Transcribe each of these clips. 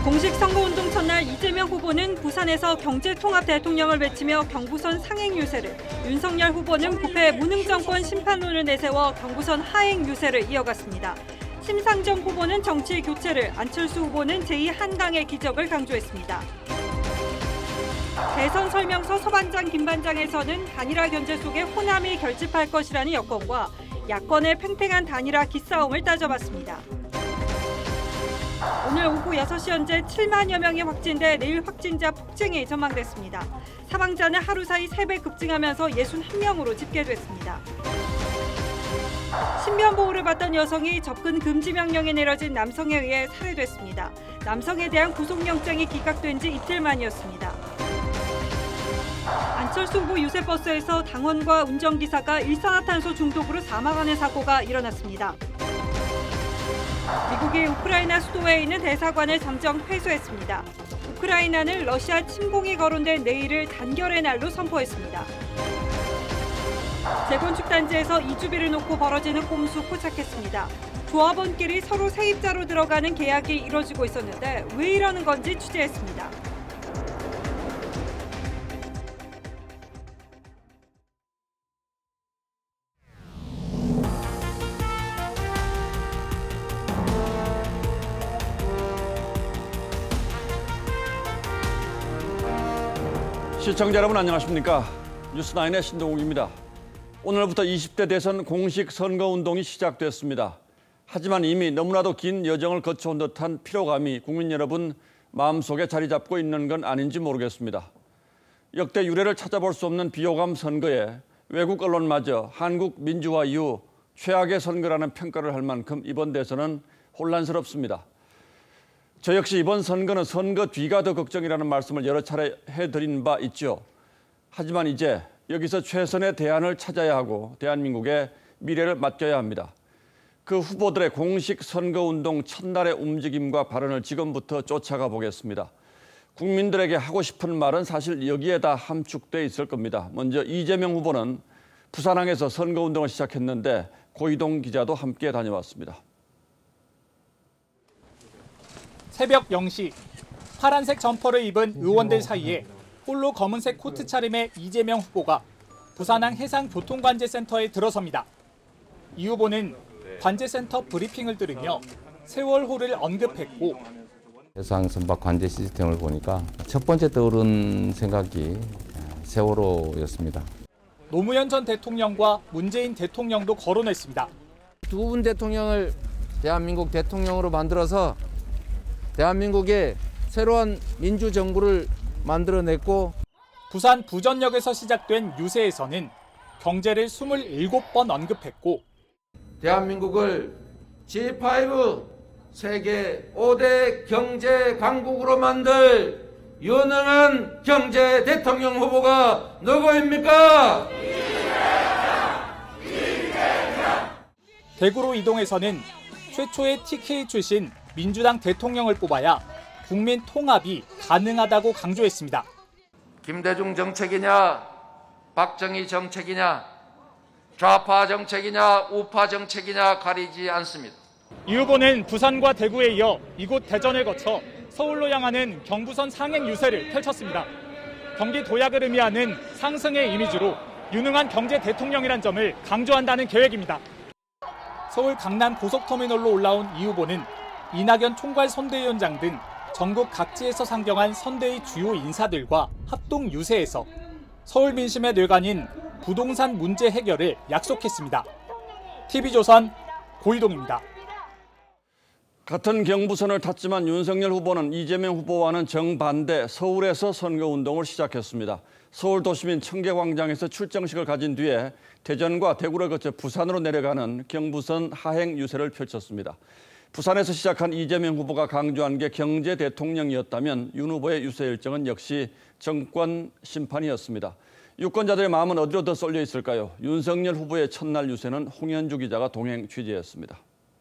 공식 선거운동 첫날 이재명 후보는 부산에서 경제통합 대통령을 외치며 경부선 상행 유세를, 윤석열 후보는 부패 무능정권 심판론을 내세워 경부선 하행 유세를 이어갔습니다. 심상정 후보는 정치 교체를, 안철수 후보는 제2한강의 기적을 강조했습니다. 대선 설명서 서반장 김반장에서는 단일화 견제 속에 호남이 결집할 것이라는 여건과 야권의 팽팽한 단일화 기싸움을 따져봤습니다. 오늘 오후 6시 현재 7만여 명이 확진돼 내일 확진자 폭증이 전망됐습니다. 사망자는 하루 사이 3배 급증하면서 61명으로 집계됐습니다. 신변보호를 받던 여성이 접근 금지 명령이 내려진 남성에 의해 살해됐습니다. 남성에 대한 구속영장이 기각된 지 이틀 만이었습니다. 안철수 후보 유세버스에서 당원과 운전기사가 일산화탄소 중독으로 사망하는 사고가 일어났습니다. 미국이 우크라이나 수도에 있는 대사관을 잠정 회수했습니다. 우크라이나는 러시아 침공이 거론된 내일을 단결의 날로 선포했습니다. 재건축 단지에서 이주비를 놓고 벌어지는 꼼수 포착했습니다. 조합원끼리 서로 세입자로 들어가는 계약이 이뤄지고 있었는데 왜 이러는 건지 취재했습니다. 시청자 여러분 안녕하십니까? 뉴스9의 신동욱입니다. 오늘부터 20대 대선 공식 선거운동이 시작됐습니다. 하지만 이미 너무나도 긴 여정을 거쳐온 듯한 피로감이 국민 여러분 마음속에 자리 잡고 있는 건 아닌지 모르겠습니다. 역대 유례를 찾아볼 수 없는 비호감 선거에 외국 언론마저 한국 민주화 이후 최악의 선거라는 평가를 할 만큼 이번 대선은 혼란스럽습니다. 저 역시 이번 선거는 선거 뒤가 더 걱정이라는 말씀을 여러 차례 해드린 바 있죠. 하지만 이제 여기서 최선의 대안을 찾아야 하고 대한민국의 미래를 맡겨야 합니다. 그 후보들의 공식 선거운동 첫날의 움직임과 발언을 지금부터 쫓아가 보겠습니다. 국민들에게 하고 싶은 말은 사실 여기에 다 함축돼 있을 겁니다. 먼저 이재명 후보는 부산항에서 선거운동을 시작했는데 고이동 기자도 함께 다녀왔습니다. 새벽 0시, 파란색 점퍼를 입은 의원들 사이에 홀로 검은색 코트 차림의 이재명 후보가 부산항 해상교통관제센터에 들어섭니다. 이 후보는 관제센터 브리핑을 들으며 세월호를 언급했고 해상 선박 관제 시스템을 보니까 첫 번째 떠오른 생각이 세월호였습니다. 노무현 전 대통령과 문재인 대통령도 거론했습니다. 두 분 대통령을 대한민국 대통령으로 만들어서 대한민국의 새로운 민주정부를 만들어냈고 부산 부전역에서 시작된 유세에서는 경제를 27번 언급했고 대한민국을 G5 세계 5대 경제 강국으로 만들 유능한 경제 대통령 후보가 누구입니까? 대구로 이동해서는 최초의 TK 출신 민주당 대통령을 뽑아야 국민 통합이 가능하다고 강조했습니다. 김대중 정책이냐, 박정희 정책이냐, 좌파 정책이냐, 우파 정책이냐 가리지 않습니다. 이 후보는 부산과 대구에 이어 이곳 대전을 거쳐 서울로 향하는 경부선 상행 유세를 펼쳤습니다. 경기 도약을 의미하는 상승의 이미지로 유능한 경제 대통령이란 점을 강조한다는 계획입니다. 서울 강남 고속터미널로 올라온 이 후보는 이낙연 총괄 선대위원장 등 전국 각지에서 상경한 선대위 주요 인사들과 합동 유세에서 서울 민심의 뇌관인 부동산 문제 해결을 약속했습니다. TV조선 고이동입니다. 같은 경부선을 탔지만 윤석열 후보는 이재명 후보와는 정반대 서울에서 선거운동을 시작했습니다. 서울 도시민 청계광장에서 출정식을 가진 뒤에 대전과 대구를 거쳐 부산으로 내려가는 경부선 하행 유세를 펼쳤습니다. 부산에서 시작한 이재명 후보가 강조한 게 경제 대통령이었다면 윤 후보의 유세 일정은 역시 정권 심판이었습니다. 유권자들의 마음은 어디로 더 쏠려 있을까요? 윤석열 후보의 첫날 유세는 홍현주 기자가 동행 취재했습니다.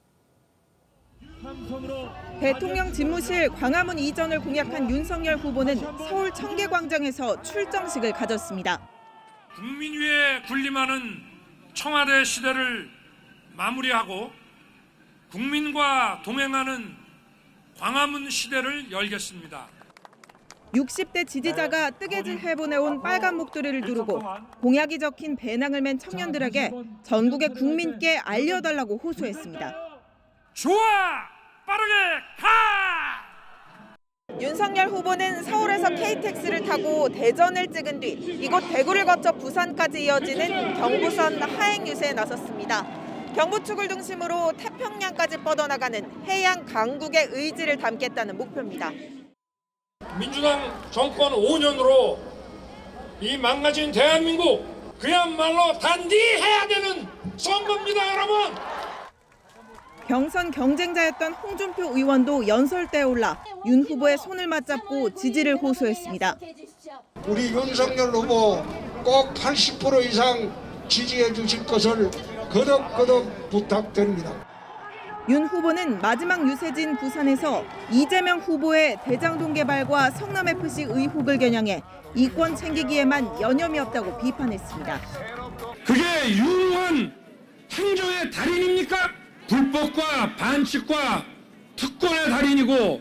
대통령 집무실 광화문 이전을 공약한 윤석열 후보는 서울 청계광장에서 출정식을 가졌습니다. 국민 위에 군림하는 청와대 시대를 마무리하고 국민과 동행하는 광화문 시대를 열겠습니다. 60대 지지자가 뜨개질 해보내온 빨간 목도리를 두르고 공약이 적힌 배낭을 맨 청년들에게 전국의 국민께 알려달라고 호소했습니다. 좋아! 빠르게 가! 윤석열 후보는 서울에서 KTX를 타고 대전을 찍은 뒤 이곳 대구를 거쳐 부산까지 이어지는 경부선 하행 유세에 나섰습니다. 경부축을 중심으로 태평양까지 뻗어나가는 해양 강국의 의지를 담겠다는 목표입니다. 민주당 정권 5년으로 이 망가진 대한민국 그야말로 단디해야 되는 선거입니다, 여러분. 경선 경쟁자였던 홍준표 의원도 연설대에 올라 윤 후보의 손을 맞잡고 지지를 호소했습니다. 우리 윤석열 후보 꼭 80% 이상 지지해 주실 것을 거듭 부탁드립니다. 윤 후보는 마지막 유세지인 부산에서 이재명 후보의 대장동 개발과 성남FC 의혹을 겨냥해 이권 챙기기에만 여념이 없다고 비판했습니다. 그게 유능한 행정의 달인입니까? 불법과 반칙과 특권의 달인이고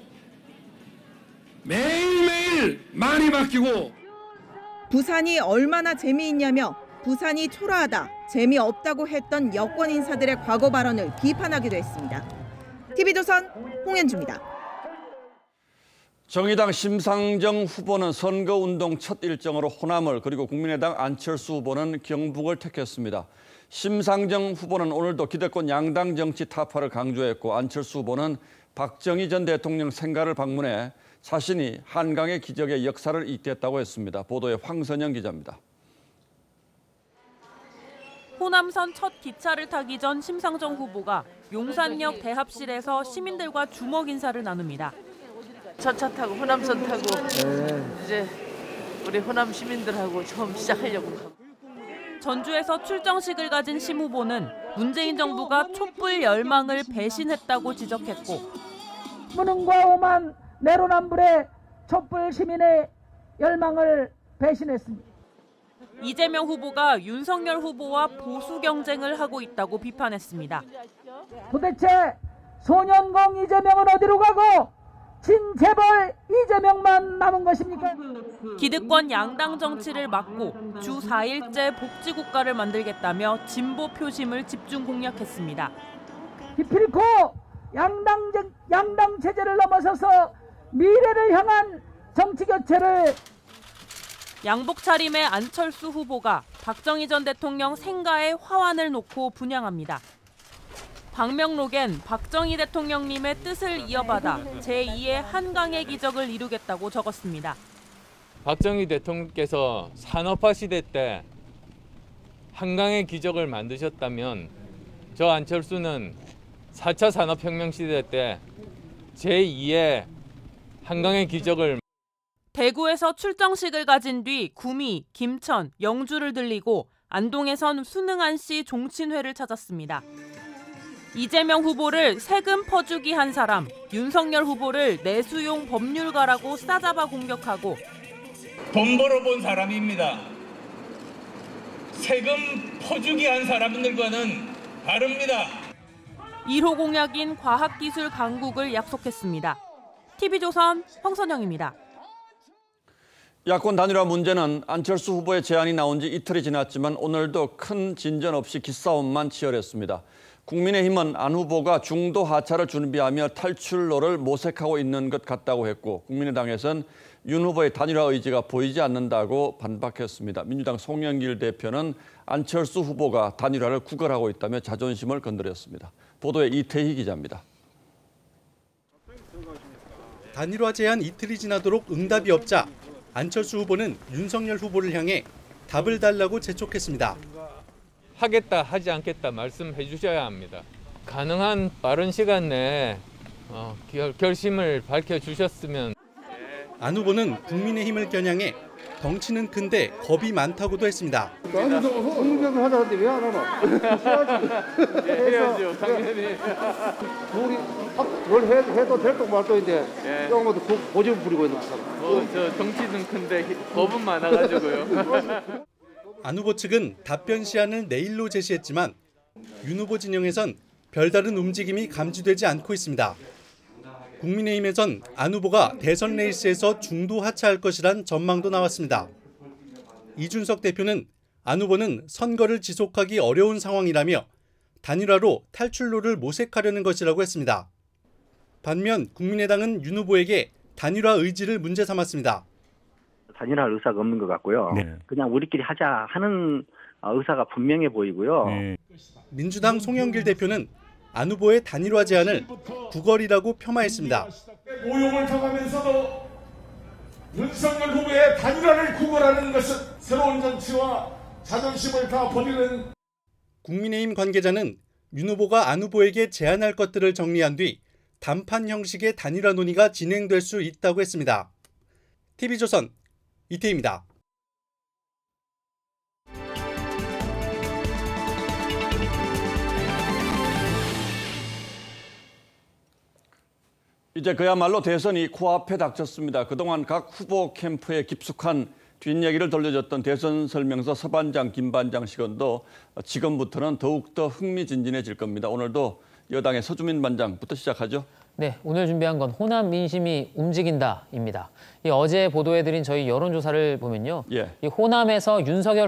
매일매일 말이 바뀌고 부산이 얼마나 재미있냐며 부산이 초라하다, 재미없다고 했던 여권 인사들의 과거 발언을 비판하기도 했습니다. TV조선 홍현주입니다. 정의당 심상정 후보는 선거운동 첫 일정으로 호남을 그리고 국민의당 안철수 후보는 경북을 택했습니다. 심상정 후보는 오늘도 기득권 양당 정치 타파를 강조했고 안철수 후보는 박정희 전 대통령 생가를 방문해 자신이 한강의 기적의 역사를 잇댔다고 했습니다. 보도에 황선영 기자입니다. 호남선 첫 기차를 타기 전 심상정 후보가 용산역 대합실에서 시민들과 주먹 인사를 나눕니다. 첫 차 타고 호남선 타고 이제 우리 호남 시민들하고 처음 시작하려고 하고. 전주에서 출정식을 가진 심 후보는 문재인 정부가 촛불 열망을 배신했다고 지적했고 무능과 오만 내로남불의 촛불 시민의 열망을 배신했습니다. 이재명 후보가 윤석열 후보와 보수 경쟁을 하고 있다고 비판했습니다. 도대체 소년공 이재명은 어디로 가고 진재벌 이재명만 남은 것입니까? 기득권 양당 정치를 막고 주 4일제 복지국가를 만들겠다며 진보 표심을 집중 공략했습니다. 기필코 양당 체제를 넘어서서 미래를 향한 정치 교체를. 양복 차림의 안철수 후보가 박정희 전 대통령 생가에 화환을 놓고 분향합니다. 방명록엔 박정희 대통령님의 뜻을 이어받아 제2의 한강의 기적을 이루겠다고 적었습니다. 박정희 대통령께서 산업화 시대 때 한강의 기적을 만드셨다면 저 안철수는 4차 산업혁명 시대 때 제2의 한강의 기적을. 대구에서 출정식을 가진 뒤 구미, 김천, 영주를 들리고 안동에선 순응한 씨 종친회를 찾았습니다. 이재명 후보를 세금 퍼주기 한 사람, 윤석열 후보를 내수용 법률가라고 싸잡아 공격하고 돈 벌어본 사람입니다. 세금 퍼주기 한 사람들과는 다릅니다. 1호 공약인 과학기술 강국을 약속했습니다. TV조선 황선영입니다. 야권 단일화 문제는 안철수 후보의 제안이 나온 지 이틀이 지났지만 오늘도 큰 진전 없이 기싸움만 치열했습니다. 국민의힘은 안 후보가 중도 하차를 준비하며 탈출로를 모색하고 있는 것 같다고 했고 국민의당에선 윤 후보의 단일화 의지가 보이지 않는다고 반박했습니다. 민주당 송영길 대표는 안철수 후보가 단일화를 구걸하고 있다며 자존심을 건드렸습니다. 보도에 이태희 기자입니다. 단일화 제안 이틀이 지나도록 응답이 없자 안철수 후보는 윤석열 후보를 향해 답을 달라고 재촉했습니다. 하겠다 하지 않겠다 말씀해 주셔야 합니다. 가능한 빠른 시간 내에 결심을 밝혀주셨으면. 안 후보는 국민의힘을 겨냥해 덩치는 큰데 겁이 많다고도 했습니다. 나는 공격을 하자는데 왜 안 하나? 해야죠, 당연히. 뭘 해도 될 것 말도인데 조금 더 고집을 부리고 있는 사람. 저 덩치는 큰데 겁은 많아가지고요. 안 후보 측은 답변 시한을 내일로 제시했지만 윤 후보 진영에선 별다른 움직임이 감지되지 않고 있습니다. 국민의힘에선 안 후보가 대선 레이스에서 중도 하차할 것이란 전망도 나왔습니다. 이준석 대표는 안 후보는 선거를 지속하기 어려운 상황이라며 단일화로 탈출로를 모색하려는 것이라고 했습니다. 반면 국민의당은 윤 후보에게 단일화 의지를 문제 삼았습니다. 단일화할 의사가 없는 것 같고요. 네. 그냥 우리끼리 하자 하는 의사가 분명해 보이고요. 네. 민주당 송영길 대표는 안 후보의 단일화 제안을 구걸이라고 폄하했습니다. 모욕을 당하면서도 윤석열 후보의 단일화를 구걸하는 것은 새로운 정치와 자존심을 다 버리는. 국민의힘 관계자는 윤 후보가 안 후보에게 제안할 것들을 정리한 뒤 단판 형식의 단일화 논의가 진행될 수 있다고 했습니다. TV조선 이태희입니다. 이제 그야말로 대선이 코앞에 닥쳤습니다. 그동안 각 후보 캠프의 깊숙한 뒷얘기를 돌려줬던 대선 설명서 서반장, 김반장 시간도 지금부터는 더욱더 흥미진진해질 겁니다. 오늘도 여당의 서주민 반장부터 시작하죠. 네, 오늘 준비한 건 호남 민심이 움직인다입니다. 어제 보도해드린 저희 여론조사를 보면요, 이 호남에서 윤석열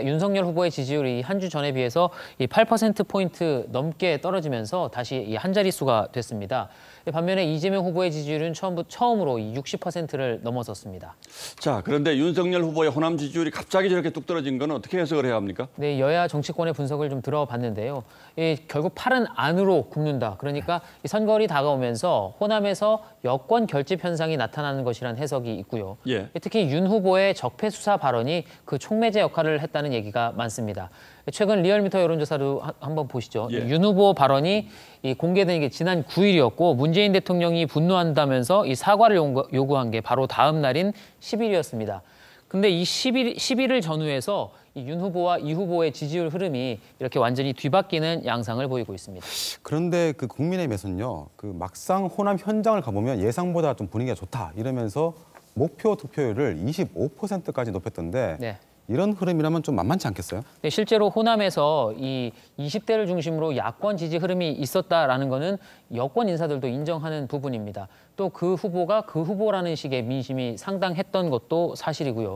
후보의 지지율이 한 주 전에 비해서 이 8%포인트 넘게 떨어지면서 다시 이 한 자릿수가 됐습니다. 반면에 이재명 후보의 지지율은 처음으로 60%를 넘어섰습니다. 자, 그런데 윤석열 후보의 호남 지지율이 갑자기 저렇게 뚝 떨어진 건 어떻게 해석을 해야 합니까? 네, 여야 정치권의 분석을 좀 들어봤는데요. 결국 팔은 안으로 굽는다. 그러니까 이 선거일이 다가오면서 호남에서 여권 결집 현상이 나타나는 것이란 해석이 있고요. 특히 윤 후보의 적폐 수사 발언이 그 촉매제 역할을 했다는 얘기가 많습니다. 최근 리얼미터 여론조사도 한번 보시죠. 윤 후보 발언이 공개된 게 지난 9일이었고 문재인 대통령이 분노한다면서 이 사과를 요구한 게 바로 다음 날인 10일이었습니다. 근데 이 10일을 전후해서 윤 후보와 이 후보의 지지율 흐름이 이렇게 완전히 뒤바뀌는 양상을 보이고 있습니다. 그런데 그 국민의힘에서는요, 그 막상 호남 현장을 가보면 예상보다 좀 분위기가 좋다 이러면서 목표 득표율을 25%까지 높였던데 이런 흐름이라면 좀 만만치 않겠어요? 네, 실제로 호남에서 이 20대를 중심으로 야권 지지 흐름이 있었다라는 거는 여권 인사들도 인정하는 부분입니다. 또 그 후보가 그 후보라는 식의 민심이 상당했던 것도 사실이고요.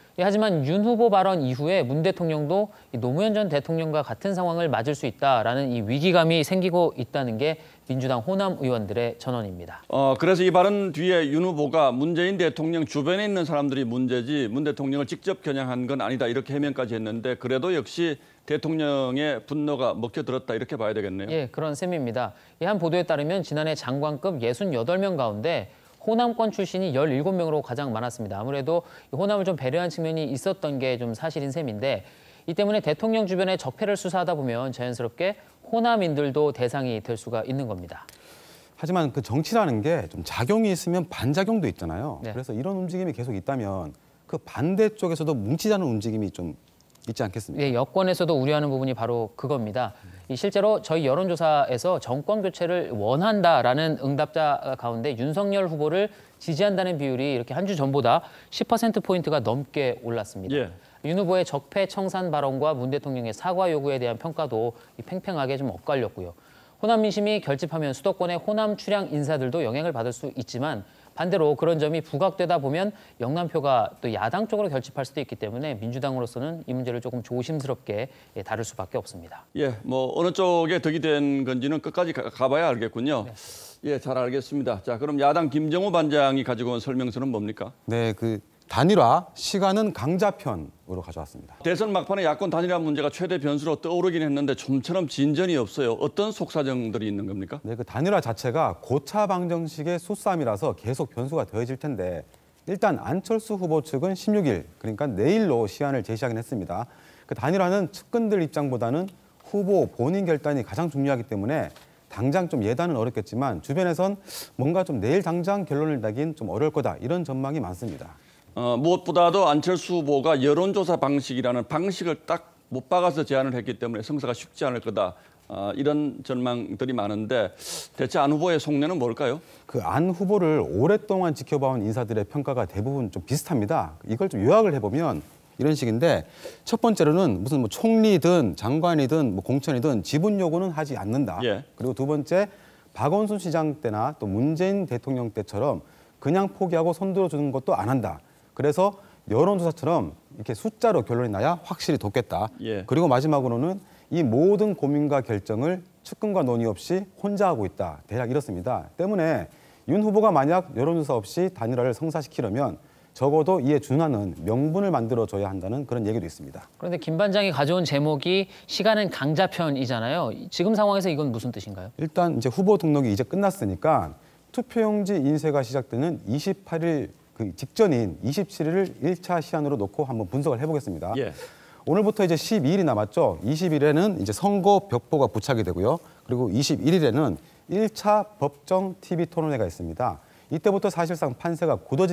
하지만 윤 후보 발언 이후에 문 대통령도 노무현 전 대통령과 같은 상황을 맞을 수 있다라는 이 위기감이 생기고 있다는 게 민주당 호남 의원들의 전언입니다. 그래서 이 발언 뒤에 윤 후보가 문재인 대통령 주변에 있는 사람들이 문제지 문 대통령을 직접 겨냥한 건 아니다 이렇게 해명까지 했는데 그래도 역시 대통령의 분노가 먹혀들었다 이렇게 봐야 되겠네요. 예, 그런 셈입니다. 한 보도에 따르면 지난해 장관급 68명 가운데 호남권 출신이 17명으로 가장 많았습니다. 아무래도 호남을 좀 배려한 측면이 있었던 게 좀 사실인 셈인데 이 때문에 대통령 주변의 적폐를 수사하다 보면 자연스럽게 호남인들도 대상이 될 수가 있는 겁니다. 하지만 그 정치라는 게 좀 작용이 있으면 반작용도 있잖아요. 그래서 이런 움직임이 계속 있다면 그 반대쪽에서도 뭉치자는 움직임이 좀 있지 않겠습니까? 네, 여권에서도 우려하는 부분이 바로 그겁니다. 실제로 저희 여론조사에서 정권 교체를 원한다라는 응답자 가운데 윤석열 후보를 지지한다는 비율이 이렇게 한 주 전보다 10%포인트가 넘게 올랐습니다. 윤 후보의 적폐 청산 발언과 문 대통령의 사과 요구에 대한 평가도 팽팽하게 좀 엇갈렸고요. 호남 민심이 결집하면 수도권의 호남 출향 인사들도 영향을 받을 수 있지만 반대로 그런 점이 부각되다 보면 영남표가 또 야당 쪽으로 결집할 수도 있기 때문에 민주당으로서는 이 문제를 조금 조심스럽게 다룰 수밖에 없습니다. 뭐 어느 쪽에 덕이 된 건지는 끝까지 가봐야 알겠군요. 잘 알겠습니다. 자, 그럼 야당 김정우 반장이 가지고 온 설명서는 뭡니까? 네, 그 단일화 시간은 강자편으로 가져왔습니다. 대선 막판에 야권 단일화 문제가 최대 변수로 떠오르긴 했는데 좀처럼 진전이 없어요. 어떤 속사정들이 있는 겁니까? 네, 그 단일화 자체가 고차 방정식의 수싸움이라서 계속 변수가 더해질 텐데 일단 안철수 후보 측은 16일, 그러니까 내일로 시한을 제시하긴 했습니다. 그 단일화는 측근들 입장보다는 후보 본인 결단이 가장 중요하기 때문에 당장 좀 예단은 어렵겠지만 주변에선 뭔가 좀 내일 당장 결론을 내긴 좀 어려울 거다 이런 전망이 많습니다. 무엇보다도 안철수 후보가 여론조사 방식이라는 방식을 딱 못 박아서 제안을 했기 때문에 성사가 쉽지 않을 거다. 이런 전망들이 많은데 대체 안 후보의 속내는 뭘까요? 그 안 후보를 오랫동안 지켜봐온 인사들의 평가가 대부분 좀 비슷합니다. 이걸 좀 요약을 해보면 이런 식인데 첫 번째로는 무슨 뭐 총리든 장관이든 뭐 공천이든 지분 요구는 하지 않는다. 그리고 두 번째 박원순 시장 때나 또 문재인 대통령 때처럼 그냥 포기하고 손들어주는 것도 안 한다. 그래서 여론조사처럼 이렇게 숫자로 결론이 나야 확실히 돕겠다. 그리고 마지막으로는 이 모든 고민과 결정을 측근과 논의 없이 혼자 하고 있다. 대략 이렇습니다. 때문에 윤 후보가 만약 여론조사 없이 단일화를 성사시키려면 적어도 이에 준하는 명분을 만들어줘야 한다는 그런 얘기도 있습니다. 그런데 김 반장이 가져온 제목이 시간은 강자편이잖아요. 지금 상황에서 이건 무슨 뜻인가요? 일단 이제 후보 등록이 이제 끝났으니까 투표용지 인쇄가 시작되는 28일 그 직전인 27일을 1차 시한으로 놓고 한번 분석을 해보겠습니다. 오늘부터 이제 12일이 남았죠. 20일에는 이제 선거 벽보가 부착이 되고요. 그리고 21일에는 1차 법정 TV 토론회가 있습니다. 이때부터 사실상 판세가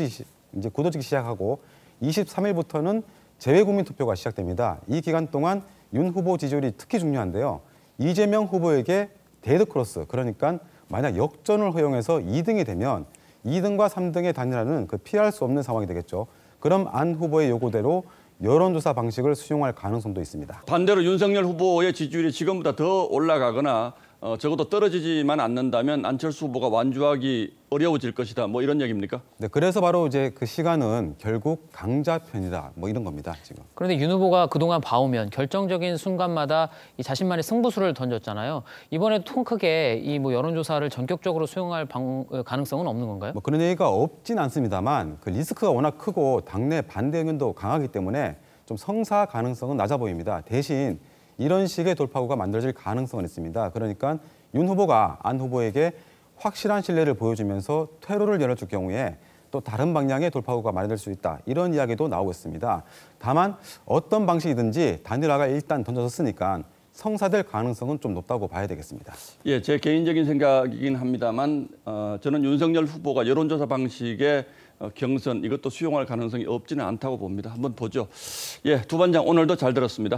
굳어지기 시작하고 23일부터는 재외국민 투표가 시작됩니다. 이 기간 동안 윤 후보 지지율이 특히 중요한데요. 이재명 후보에게 데드크로스, 그러니까 만약 역전을 허용해서 2등이 되면 2등과 3등의 단일화는 피할 수 없는 상황이 되겠죠. 그럼 안 후보의 요구대로 여론조사 방식을 수용할 가능성도 있습니다. 반대로 윤석열 후보의 지지율이 지금보다 더 올라가거나 적어도 떨어지지만 않는다면 안철수 후보가 완주하기 어려워질 것이다. 뭐 이런 얘기입니까? 네, 그래서 바로 이제 그 시간은 결국 강자편이다. 뭐 이런 겁니다, 지금. 그런데 윤 후보가 그동안 봐오면 결정적인 순간마다 이 자신만의 승부수를 던졌잖아요. 이번에 통 크게 이 여론조사를 전격적으로 수용할 가능성은 없는 건가요? 그런 얘기가 없진 않습니다만 그 리스크가 워낙 크고 당내 반대 의견도 강하기 때문에 좀 성사 가능성은 낮아 보입니다. 대신 이런 식의 돌파구가 만들어질 가능성은 있습니다. 그러니까 윤 후보가 안 후보에게 확실한 신뢰를 보여주면서 퇴로를 열어줄 경우에 또 다른 방향의 돌파구가 마련될 수 있다. 이런 이야기도 나오고 있습니다. 다만 어떤 방식이든지 단일화가 일단 던져졌으니까 성사될 가능성은 좀 높다고 봐야 되겠습니다. 예, 제 개인적인 생각이긴 합니다만 저는 윤석열 후보가 여론조사 방식의 경선 이것도 수용할 가능성이 없지는 않다고 봅니다. 한번 보죠. 예, 두 반장 오늘도 잘 들었습니다.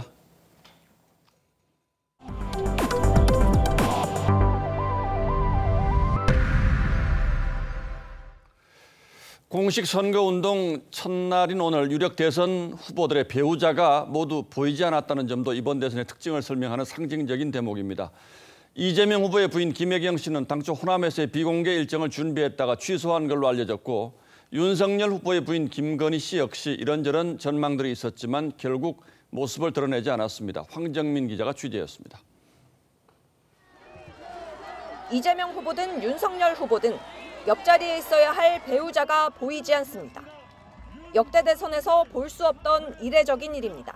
공식 선거운동 첫날인 오늘 유력 대선 후보들의 배우자가 모두 보이지 않았다는 점도 이번 대선의 특징을 설명하는 상징적인 대목입니다. 이재명 후보의 부인 김혜경 씨는 당초 호남에서의 비공개 일정을 준비했다가 취소한 걸로 알려졌고 윤석열 후보의 부인 김건희 씨 역시 이런저런 전망들이 있었지만 결국 모습을 드러내지 않았습니다. 황정민 기자가 취재했습니다. 이재명 후보든 윤석열 후보든 옆자리에 있어야 할 배우자가 보이지 않습니다. 역대 대선에서 볼 수 없던 이례적인 일입니다.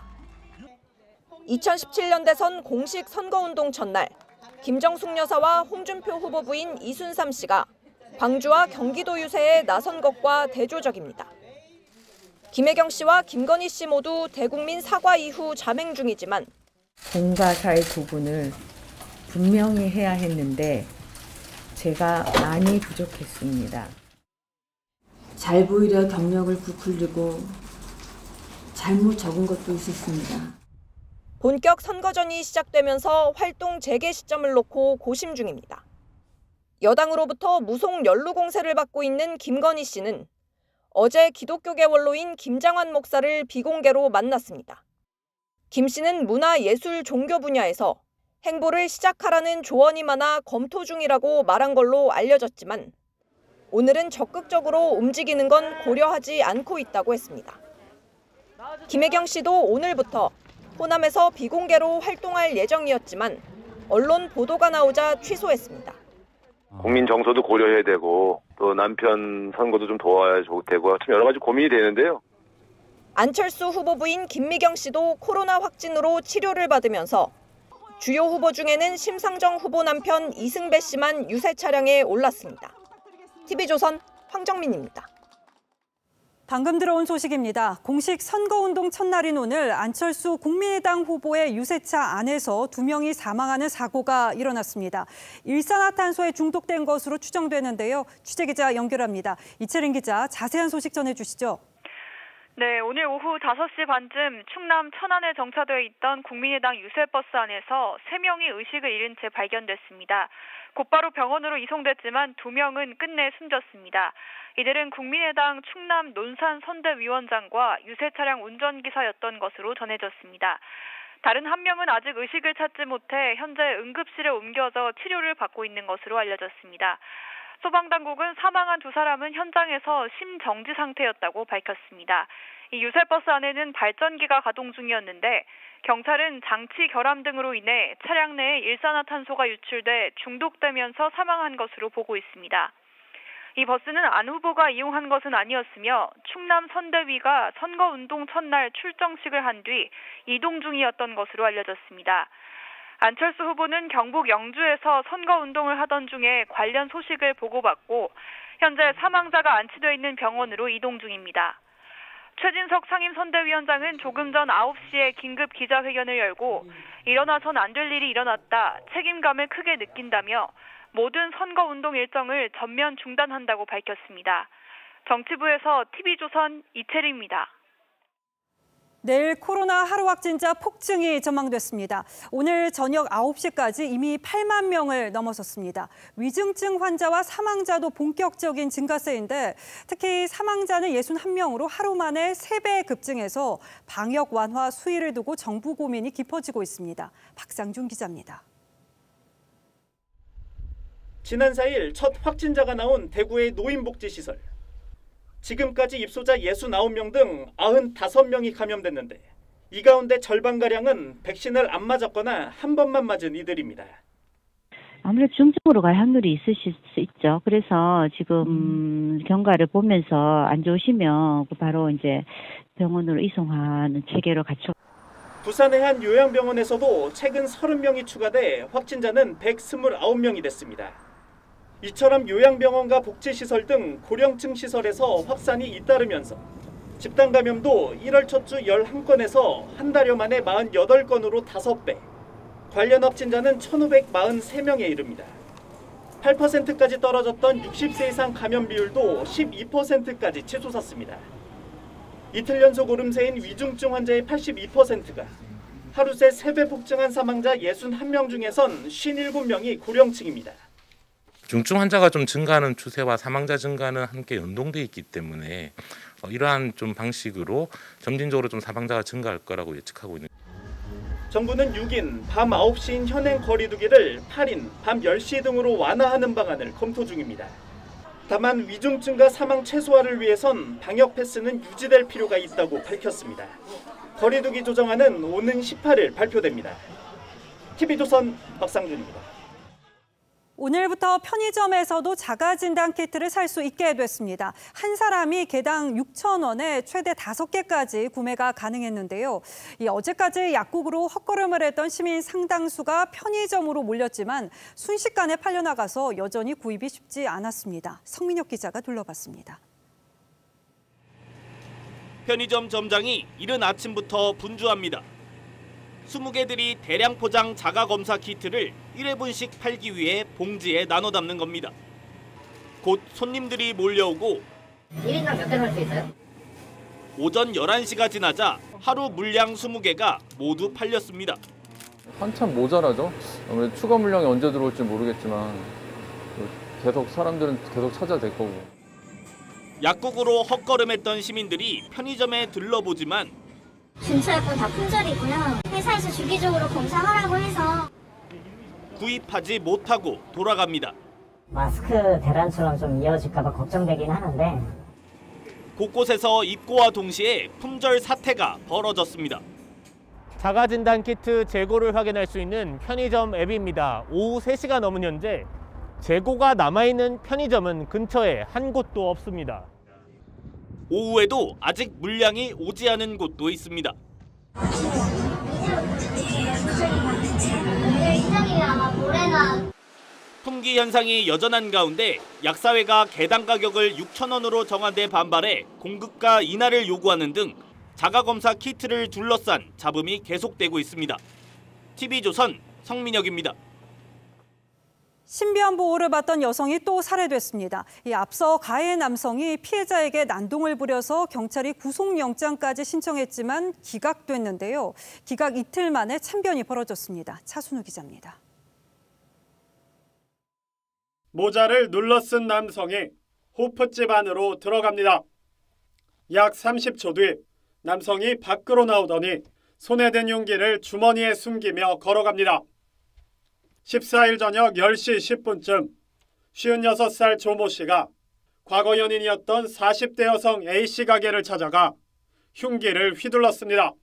2017년 대선 공식 선거운동 첫날, 김정숙 여사와 홍준표 후보 부인 이순삼 씨가 광주와 경기도 유세에 나선 것과 대조적입니다. 김혜경 씨와 김건희 씨 모두 대국민 사과 이후 자맹 중이지만 공과 사의 구분을 분명히 해야 했는데 제가 많이 부족했습니다. 잘 보이려 경력을 부풀리고 잘못 적은 것도 있었습니다. 본격 선거전이 시작되면서 활동 재개 시점을 놓고 고심 중입니다. 여당으로부터 무속 연루 공세를 받고 있는 김건희 씨는 어제 기독교계 원로인 김장환 목사를 비공개로 만났습니다. 김 씨는 문화, 예술, 종교 분야에서 행보를 시작하라는 조언이 많아 검토 중이라고 말한 걸로 알려졌지만 오늘은 적극적으로 움직이는 건 고려하지 않고 있다고 했습니다. 김혜경 씨도 오늘부터 호남에서 비공개로 활동할 예정이었지만 언론 보도가 나오자 취소했습니다. 국민 정서도 고려해야 되고 또 남편 선거도 좀 도와야 되고 참 여러 가지 고민이 되는데요. 안철수 후보 부인 김미경 씨도 코로나 확진으로 치료를 받으면서 주요 후보 중에는 심상정 후보 남편 이승배 씨만 유세 차량에 올랐습니다. TV조선 황정민입니다. 방금 들어온 소식입니다. 공식 선거운동 첫날인 오늘 안철수 국민의당 후보의 유세차 안에서 2명이 사망하는 사고가 일어났습니다. 일산화탄소에 중독된 것으로 추정되는데요. 취재기자 연결합니다. 이채린 기자, 자세한 소식 전해주시죠. 네, 오늘 오후 5시 반쯤 충남 천안에 정차되어 있던 국민의당 유세버스 안에서 3명이 의식을 잃은 채 발견됐습니다. 곧바로 병원으로 이송됐지만 2명은 끝내 숨졌습니다. 이들은 국민의당 충남 논산 선대위원장과 유세 차량 운전기사였던 것으로 전해졌습니다. 다른 한 명은 아직 의식을 찾지 못해 현재 응급실에 옮겨져 치료를 받고 있는 것으로 알려졌습니다. 소방당국은 사망한 두 사람은 현장에서 심정지 상태였다고 밝혔습니다. 이 유세버스 안에는 발전기가 가동 중이었는데 경찰은 장치 결함 등으로 인해 차량 내에 일산화탄소가 유출돼 중독되면서 사망한 것으로 보고 있습니다. 이 버스는 안 후보가 이용한 것은 아니었으며 충남 선대위가 선거운동 첫날 출정식을 한 뒤 이동 중이었던 것으로 알려졌습니다. 안철수 후보는 경북 영주에서 선거운동을 하던 중에 관련 소식을 보고받고 현재 사망자가 안치돼 있는 병원으로 이동 중입니다. 최진석 상임선대위원장은 조금 전 9시에 긴급 기자회견을 열고 일어나선 안 될 일이 일어났다, 책임감을 크게 느낀다며 모든 선거운동 일정을 전면 중단한다고 밝혔습니다. 정치부에서 TV조선 이채리입니다. 내일 코로나 하루 확진자 폭증이 전망됐습니다. 오늘 저녁 9시까지 이미 8만 명을 넘어섰습니다. 위중증 환자와 사망자도 본격적인 증가세인데 특히 사망자는 61명으로 하루 만에 3배 급증해서 방역 완화 수위를 두고 정부 고민이 깊어지고 있습니다. 박상준 기자입니다. 지난 4일 첫 확진자가 나온 대구의 노인복지시설. 지금까지 입소자 69명 등 95명이 감염됐는데 이 가운데 절반가량은 백신을 안 맞았거나 한 번만 맞은 이들입니다. 아무래도 중증으로 갈 확률이 있으실 수 있죠. 그래서 지금 경과를 보면서 안 좋으시면 바로 이제 병원으로 이송하는 체계로 갖춰. 부산의 한 요양병원에서도 최근 30명이 추가돼 확진자는 129명이 됐습니다. 이처럼 요양병원과 복지시설 등 고령층 시설에서 확산이 잇따르면서 집단 감염도 1월 첫 주 11건에서 한 달여 만에 48건으로 5배, 관련 확진자는 1,543명에 이릅니다. 8%까지 떨어졌던 60세 이상 감염 비율도 12%까지 치솟았습니다. 이틀 연속 오름세인 위중증 환자의 82%가 하루 새 3배 폭증한 사망자 61명 중에선 57명이 고령층입니다. 중증 환자가 좀 증가하는 추세와 사망자 증가는 함께 연동돼 있기 때문에 이러한 좀 방식으로 점진적으로 좀 사망자가 증가할 거라고 예측하고 있는. 정부는 6인 밤 9시인 현행 거리두기를 8인 밤 10시 등으로 완화하는 방안을 검토 중입니다. 다만 위중증과 사망 최소화를 위해선 방역 패스는 유지될 필요가 있다고 밝혔습니다. 거리두기 조정안은 오는 18일 발표됩니다. TV조선 박상준입니다. 오늘부터 편의점에서도 자가진단 키트를 살 수 있게 됐습니다. 한 사람이 개당 6,000원에 최대 5개까지 구매가 가능했는데요. 어제까지 약국으로 헛걸음을 했던 시민 상당수가 편의점으로 몰렸지만 순식간에 팔려나가서 여전히 구입이 쉽지 않았습니다. 성민혁 기자가 둘러봤습니다. 편의점 점장이 이른 아침부터 분주합니다. 20개들이 대량 포장 자가검사 키트를 1회분씩 팔기 위해 봉지에 나눠 담는 겁니다. 곧 손님들이 몰려오고 1인당 몇 개 살 수 있어요? 오전 11시가 지나자 하루 물량 20개가 모두 팔렸습니다. 한참 모자라죠. 아무래도 추가 물량이 언제 들어올지 모르겠지만 계속 사람들은 계속 찾아야 될 거고. 약국으로 헛걸음했던 시민들이 편의점에 들러보지만 근처에 다 품절이고요. 회사에서 주기적으로 검사하라고 해서 구입하지 못하고 돌아갑니다. 마스크 대란처럼 좀 이어질까 봐 걱정되긴 하는데 곳곳에서 입고와 동시에 품절 사태가 벌어졌습니다. 자가진단 키트 재고를 확인할 수 있는 편의점 앱입니다. 오후 3시가 넘은 현재 재고가 남아있는 편의점은 근처에 한 곳도 없습니다. 오후에도 아직 물량이 오지 않은 곳도 있습니다. 품귀 현상이 여전한 가운데 약사회가 개당 가격을 6,000원으로 정한 데 반발해 공급가 인하를 요구하는 등 자가검사 키트를 둘러싼 잡음이 계속되고 있습니다. TV조선 성민혁입니다. 신변 보호를 받던 여성이 또 살해됐습니다. 앞서 가해 남성이 피해자에게 난동을 부려서 경찰이 구속영장까지 신청했지만 기각됐는데요. 기각 이틀 만에 참변이 벌어졌습니다. 차순우 기자입니다. 모자를 눌러 쓴 남성이 호프집 안으로 들어갑니다. 약 30초 뒤 남성이 밖으로 나오더니 손에 든 흉기를 주머니에 숨기며 걸어갑니다. 14일 저녁 10시 10분쯤 56살 조모 씨가 과거 연인이었던 40대 여성 A씨 가게를 찾아가 흉기를 휘둘렀습니다.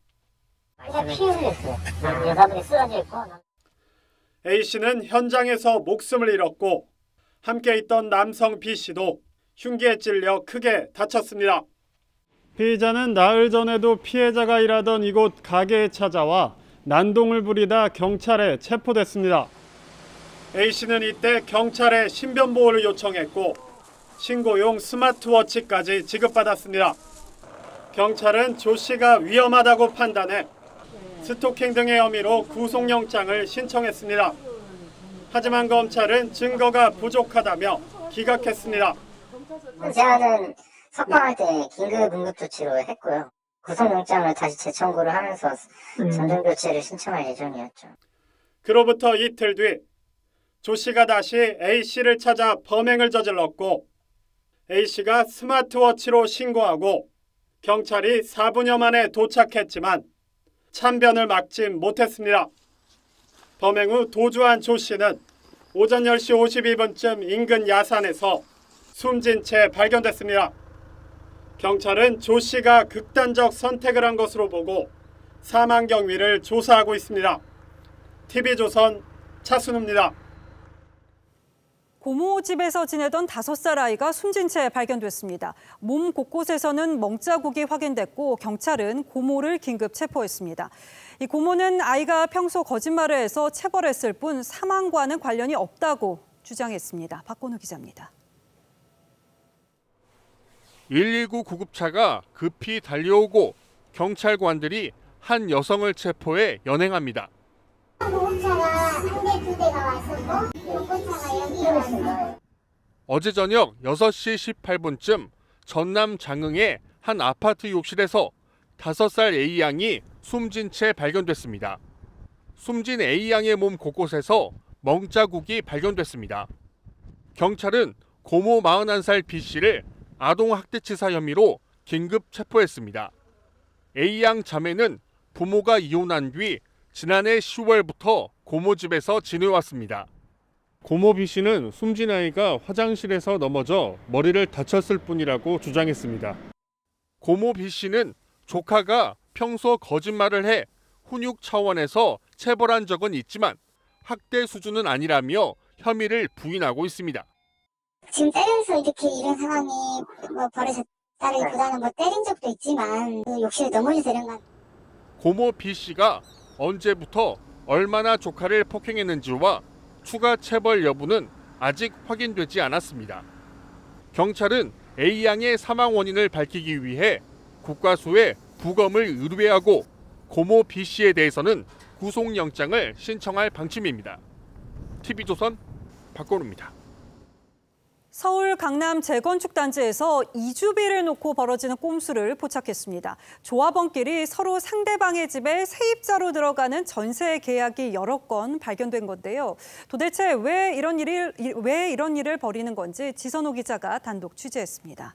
A씨는 현장에서 목숨을 잃었고 함께 있던 남성 B씨도 흉기에 찔려 크게 다쳤습니다. 피의자는 나흘 전에도 피해자가 일하던 이곳 가게에 찾아와 난동을 부리다 경찰에 체포됐습니다. A씨는 이때 경찰에 신변보호를 요청했고 신고용 스마트워치까지 지급받았습니다. 경찰은 조 씨가 위험하다고 판단해 스토킹 등의 혐의로 구속영장을 신청했습니다. 하지만 검찰은 증거가 부족하다며 기각했습니다. 제안은 석방할 때 긴급 응급조치로 했고요. 구속영장을 다시 재청구를 하면서 전정교체를 신청할 예정이었죠. 그로부터 이틀 뒤 조 씨가 다시 A씨를 찾아 범행을 저질렀고 A씨가 스마트워치로 신고하고 경찰이 4분여 만에 도착했지만 참변을 막지 못했습니다. 범행 후 도주한 조 씨는 오전 10시 52분쯤 인근 야산에서 숨진 채 발견됐습니다. 경찰은 조 씨가 극단적 선택을 한 것으로 보고 사망 경위를 조사하고 있습니다. TV조선 차순우입니다. 고모 집에서 지내던 5살 아이가 숨진 채 발견됐습니다. 몸 곳곳에서는 멍자국이 확인됐고 경찰은 고모를 긴급 체포했습니다. 이 고모는 아이가 평소 거짓말을 해서 체벌했을 뿐 사망과는 관련이 없다고 주장했습니다. 박건우 기자입니다. 119 구급차가 급히 달려오고 경찰관들이 한 여성을 체포해 연행합니다. 구급차가 1대, 2대가 왔었고 요코차가 여기에 왔어요. 어제 저녁 6시 18분쯤 전남 장흥의 한 아파트 욕실에서 5살 A양이 숨진 채 발견됐습니다. 숨진 A양의 몸 곳곳에서 멍자국이 발견됐습니다. 경찰은 고모 41살 B씨를 아동학대치사 혐의로 긴급 체포했습니다. A양 자매는 부모가 이혼한 뒤 지난해 10월부터 고모 집에서 지내왔습니다. 고모 B씨는 숨진 아이가 화장실에서 넘어져 머리를 다쳤을 뿐이라고 주장했습니다. 고모 B씨는 조카가 평소 거짓말을 해 훈육 차원에서 체벌한 적은 있지만 학대 수준은 아니라며 혐의를 부인하고 있습니다. 지금 때려서 이렇게 이런 상황이 벌어졌다기보다는 때린 적도 있지만 욕실에 넘어져서 이런 건. 고모 B씨가 언제부터 얼마나 조카를 폭행했는지와 추가 체벌 여부는 아직 확인되지 않았습니다. 경찰은 A양의 사망 원인을 밝히기 위해 국과수에 부검을 의뢰하고 고모 B씨에 대해서는 구속영장을 신청할 방침입니다. TV조선 박건우입니다. 서울 강남 재건축 단지에서 이주비를 놓고 벌어지는 꼼수를 포착했습니다. 조합원끼리 서로 상대방의 집에 세입자로 들어가는 전세 계약이 여러 건 발견된 건데요. 도대체 왜 이런 일을 벌이는 건지 지선호 기자가 단독 취재했습니다.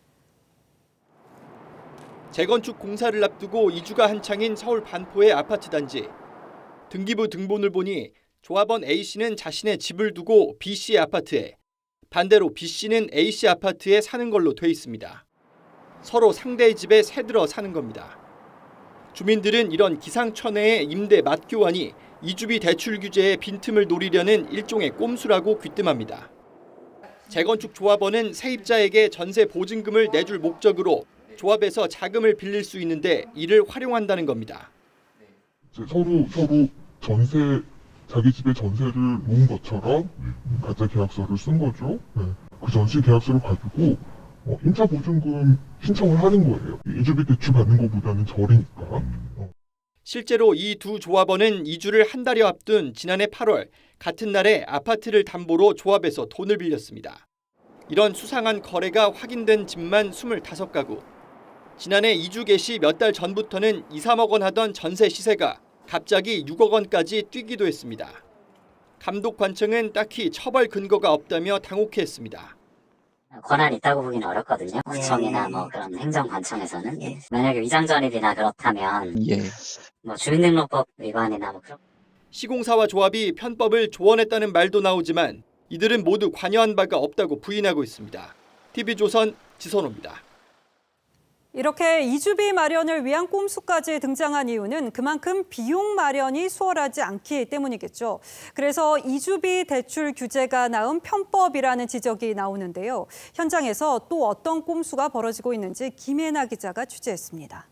재건축 공사를 앞두고 이주가 한창인 서울 반포의 아파트 단지. 등기부 등본을 보니 조합원 A씨는 자신의 집을 두고 B씨의 아파트에, 반대로 B씨는 A씨 아파트에 사는 걸로 돼 있습니다. 서로 상대의 집에 새들어 사는 겁니다. 주민들은 이런 기상천외의 임대 맞교환이 이주비 대출 규제의 빈틈을 노리려는 일종의 꼼수라고 귀뜸합니다. 재건축 조합원은 세입자에게 전세 보증금을 내줄 목적으로 조합에서 자금을 빌릴 수 있는데 이를 활용한다는 겁니다. 서로 전세, 자기 집에 전세를 놓은 것처럼 가짜 계약서를 쓴 거죠. 그 전세 계약서를 가지고 임차 보증금 신청을 하는 거예요. 이주비 대출 받는 것보다는 저리니까. 실제로 이 두 조합원은 이주를 한 달여 앞둔 지난해 8월 같은 날에 아파트를 담보로 조합에서 돈을 빌렸습니다. 이런 수상한 거래가 확인된 집만 25가구. 지난해 이주 개시 몇 달 전부터는 2, 3억 원 하던 전세 시세가 갑자기 6억 원까지 뛰기도 했습니다. 감독관청은 딱히 처벌 근거가 없다며 당혹해했습니다. 권한이 있다고 보기는 어렵거든요. 구청이나 뭐 그런 행정관청에서는. 만약에 위장전입이나 그렇다면 뭐 주민등록법 위반이나 뭐 그런. 시공사와 조합이 편법을 조언했다는 말도 나오지만 이들은 모두 관여한 바가 없다고 부인하고 있습니다. TV조선 지선호입니다. 이렇게 이주비 마련을 위한 꼼수까지 등장한 이유는 그만큼 비용 마련이 수월하지 않기 때문이겠죠. 그래서 이주비 대출 규제가 낳은 편법이라는 지적이 나오는데요. 현장에서 또 어떤 꼼수가 벌어지고 있는지 김혜나 기자가 취재했습니다.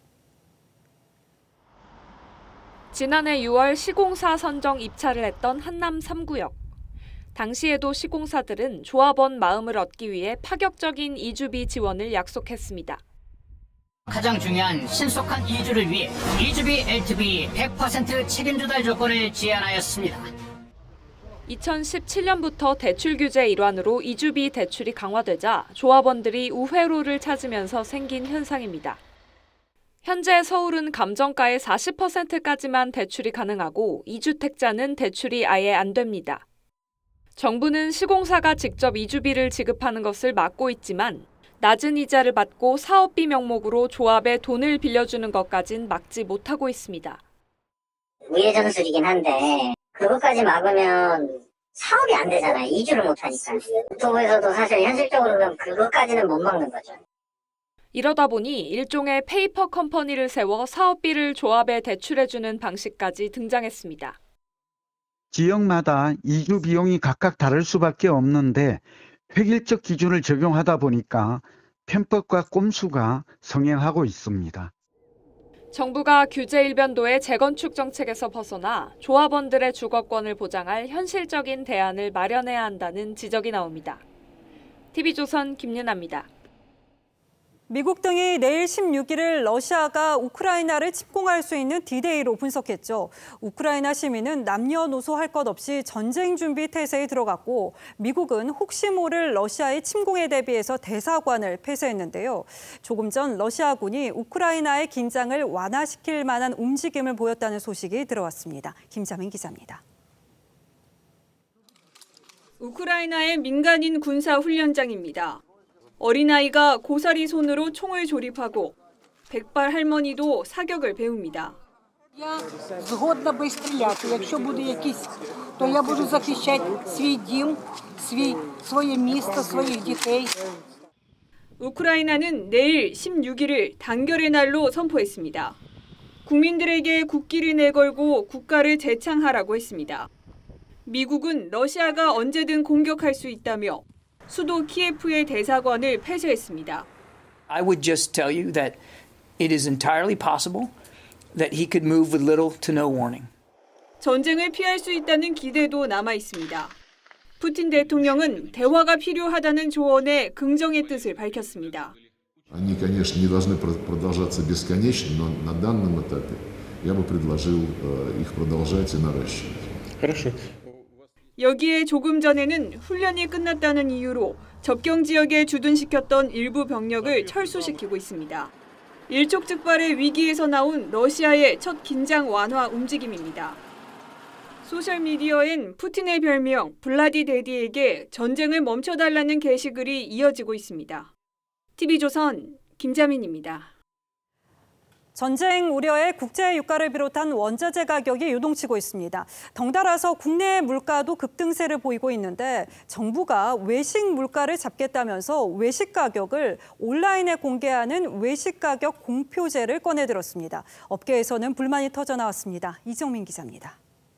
지난해 6월 시공사 선정 입찰을 했던 한남 3구역. 당시에도 시공사들은 조합원 마음을 얻기 위해 파격적인 이주비 지원을 약속했습니다. 가장 중요한 신속한 이주를 위해 이주비 LTV 100% 책임 조달 조건을 제안하였습니다. 2017년부터 대출 규제 일환으로 이주비 대출이 강화되자 조합원들이 우회로를 찾으면서 생긴 현상입니다. 현재 서울은 감정가의 40%까지만 대출이 가능하고 2주택자는 대출이 아예 안 됩니다. 정부는 시공사가 직접 이주비를 지급하는 것을 막고 있지만 낮은 이자를 받고 사업비 명목으로 조합에 돈을 빌려주는 것까진 막지 못하고 있습니다. 우회전술이긴 한데 그것까지 막으면 사업이 안 되잖아요. 이주를 못하니까. 유튜브에서도 사실 현실적으로는 그것까지는 못 막는 거죠. 이러다 보니 일종의 페이퍼 컴퍼니를 세워 사업비를 조합에 대출해주는 방식까지 등장했습니다. 지역마다 이주 비용이 각각 다를 수밖에 없는데 획일적 기준을 적용하다 보니까 편법과 꼼수가 성행하고 있습니다. 정부가 규제 일변도의 재건축 정책에서 벗어나 조합원들의 주거권을 보장할 현실적인 대안을 마련해야 한다는 지적이 나옵니다. TV조선 김윤아입니다. 미국 등이 내일 16일을 러시아가 우크라이나를 침공할 수 있는 D-Day로 분석했죠. 우크라이나 시민은 남녀노소 할 것 없이 전쟁 준비 태세에 들어갔고 미국은 혹시 모를 러시아의 침공에 대비해서 대사관을 폐쇄했는데요. 조금 전 러시아군이 우크라이나의 긴장을 완화시킬 만한 움직임을 보였다는 소식이 들어왔습니다. 김자민 기자입니다. 우크라이나의 민간인 군사 훈련장입니다. 어린아이가 고사리 손으로 총을 조립하고 백발 할머니도 사격을 배웁니다. Я згодна би стріляти. Якщо буде якісь, то я буду захищати свій дім, своє місто, своїх дітей. 우크라이나는 내일 16일을 단결의 날로 선포했습니다. 국민들에게 국기를 내걸고 국가를 재창하라고 했습니다. 미국은 러시아가 언제든 공격할 수 있다며 수도 키예프의 대사관을 폐쇄했습니다. I would just tell you that it is entirely possible that he could move with little to no warning. 전쟁을 피할 수 있다는 기대도 남아 있습니다. 푸틴 대통령은 대화가 필요하다는 조언에 긍정의 뜻을 밝혔습니다. Они, конечно, не должны продолжаться бесконечно, но на данном этапе я бы предложил их продолжать и наращивать. Хорошо. 여기에 조금 전에는 훈련이 끝났다는 이유로 접경 지역에 주둔시켰던 일부 병력을 철수시키고 있습니다. 일촉즉발의 위기에서 나온 러시아의 첫 긴장 완화 움직임입니다. 소셜미디어엔 푸틴의 별명 블라디 데디에게 전쟁을 멈춰달라는 게시글이 이어지고 있습니다. TV조선 김자민입니다. 전쟁 우려에 국제 유가를 비롯한 원자재 가격이 요동치고 있습니다. 덩달아서 국내 물가도 급등세를 보이고 있는데 정부가 외식 물가를 잡겠다면서 외식 가격을 온라인에 공개하는 외식 가격 공표제를 꺼내들었습니다. 업계에서는 불만이 터져 나왔습니다. 이정민 기자입니다.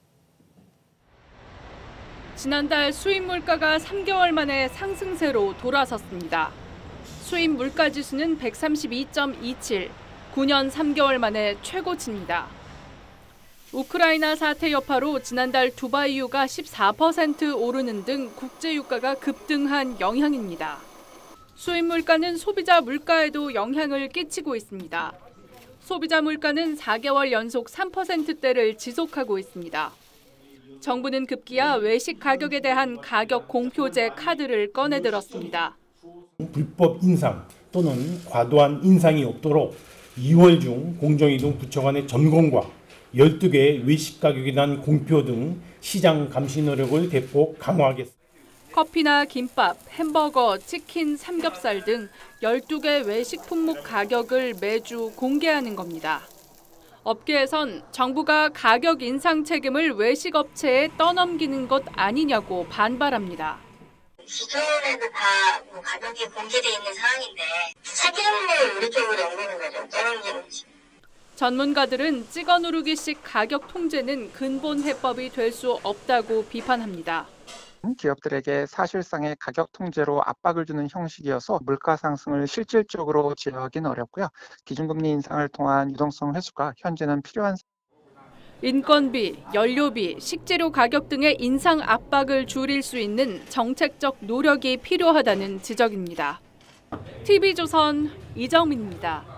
지난달 수입 물가가 3개월 만에 상승세로 돌아섰습니다. 수입 물가 지수는 132.27. 9년 3개월 만에 최고치입니다. 우크라이나 사태 여파로 지난달 두바이유가 14% 오르는 등 국제유가가 급등한 영향입니다. 수입 물가는 소비자 물가에도 영향을 끼치고 있습니다. 소비자 물가는 4개월 연속 3%대를 지속하고 있습니다. 정부는 급기야 외식 가격에 대한 가격 공표제 카드를 꺼내들었습니다. 불법 인상 또는 과도한 인상이 없도록 2월 중 공정이동 부처 간의 점검과 12개의 외식 가격에 대한 공표 등 시장 감시 노력을 대폭 강화하겠습니다. 커피나 김밥, 햄버거, 치킨, 삼겹살 등 12개 외식 품목 가격을 매주 공개하는 겁니다. 업계에선 정부가 가격 인상 책임을 외식업체에 떠넘기는 것 아니냐고 반발합니다. 기존에도 다 가격이 공개되어 있는 상황인데 책임을 우리 쪽으로 옮기는 거죠. 떠넘기는 거죠. 전문가들은 찍어 누르기식 가격 통제는 근본 해법이 될 수 없다고 비판합니다. 기업들에게 사실상의 가격 통제로 압박을 주는 형식이어서 물가 상승을 실질적으로 제어하기는 어렵고요. 기준금리 인상을 통한 유동성 회수가 현재는 필요한. 인건비, 연료비, 식재료 가격 등의 인상 압박을 줄일 수 있는 정책적 노력이 필요하다는 지적입니다. TV조선 이정민입니다.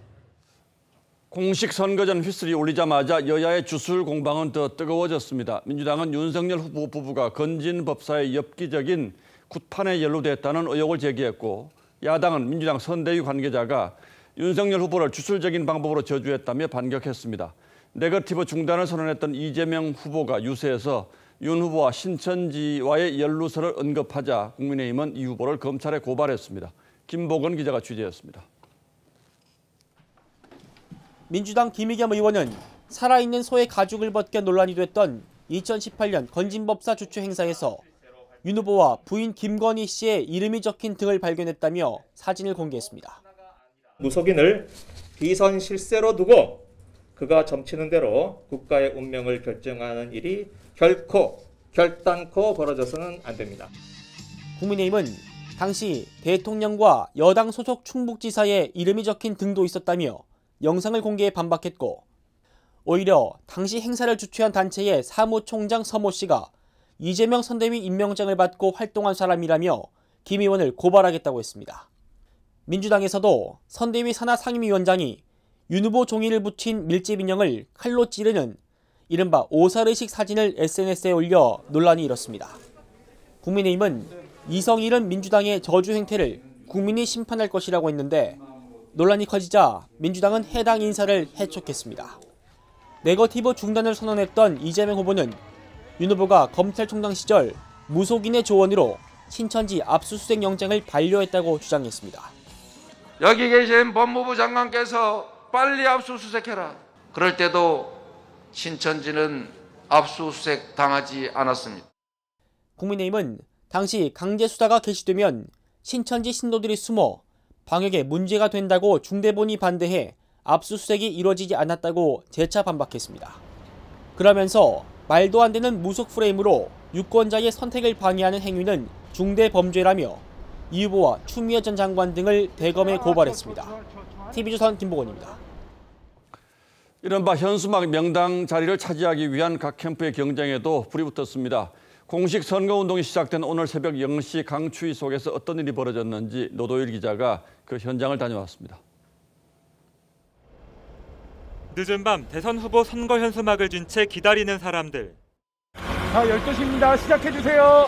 공식 선거 전 휘슬이 울리자마자 여야의 주술 공방은 더 뜨거워졌습니다. 민주당은 윤석열 후보 부부가 건진 법사의 엽기적인 굿판에 연루됐다는 의혹을 제기했고, 야당은 민주당 선대위 관계자가 윤석열 후보를 주술적인 방법으로 저주했다며 반격했습니다. 네거티브 중단을 선언했던 이재명 후보가 유세에서 윤 후보와 신천지와의 연루설을 언급하자 국민의힘은 이 후보를 검찰에 고발했습니다. 김복은 기자가 취재했습니다. 민주당 김의겸 의원은 살아있는 소의 가죽을 벗겨 논란이 됐던 2018년 건진법사 주최 행사에서 윤 후보와 부인 김건희 씨의 이름이 적힌 등을 발견했다며 사진을 공개했습니다. 무속인을 비선 실세로 두고 그가 점치는 대로 국가의 운명을 결정하는 일이 결단코 벌어져서는 안 됩니다. 국민의힘은 당시 대통령과 여당 소속 충북지사의 이름이 적힌 등도 있었다며 영상을 공개해 반박했고, 오히려 당시 행사를 주최한 단체의 사무총장 서모 씨가 이재명 선대위 임명장을 받고 활동한 사람이라며 김 의원을 고발하겠다고 했습니다. 민주당에서도 선대위 산하 상임위원장이 윤 후보 종이를 붙인 밀집 인형을 칼로 찌르는 이른바 오살의식 사진을 SNS에 올려 논란이 일었습니다. 국민의힘은 이성 잃은 민주당의 저주 행태를 국민이 심판할 것이라고 했는데, 논란이 커지자 민주당은 해당 인사를 해촉했습니다. 네거티브 중단을 선언했던 이재명 후보는 윤 후보가 검찰총장 시절 무속인의 조언으로 신천지 압수수색 영장을 반려했다고 주장했습니다. 여기 계신 법무부 장관께서 빨리 압수수색해라. 그럴 때도 신천지는 압수수색 당하지 않았습니다. 국민의힘은 당시 강제수사가 개시되면 신천지 신도들이 숨어 방역에 문제가 된다고 중대본이 반대해 압수수색이 이루어지지 않았다고 재차 반박했습니다. 그러면서 말도 안 되는 무속 프레임으로 유권자의 선택을 방해하는 행위는 중대범죄라며 이 후보와 추미애 전 장관 등을 대검에 고발했습니다. TV조선 김보건입니다. 이른바 현수막 명당 자리를 차지하기 위한 각 캠프의 경쟁에도 불이 붙었습니다. 공식 선거운동이 시작된 오늘 새벽 0시 강추위 속에서 어떤 일이 벌어졌는지 노도일 기자가 그 현장을 다녀왔습니다. 늦은 밤 대선 후보 선거 현수막을 쥔 채 기다리는 사람들. 자, 12시입니다. 시작해주세요.